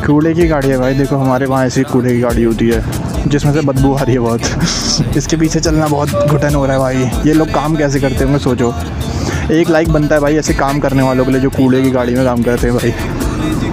कूड़े की गाड़ी है भाई, देखो हमारे वहाँ ऐसी कूड़े की गाड़ी होती है जिसमें से बदबू आ रही है बहुत। इसके पीछे चलना बहुत घुटन हो रहा है भाई। ये लोग काम कैसे करते होंगे सोचो। एक लाइक बनता है भाई ऐसे काम करने वालों के लिए जो कूड़े की गाड़ी में काम करते हैं भाई।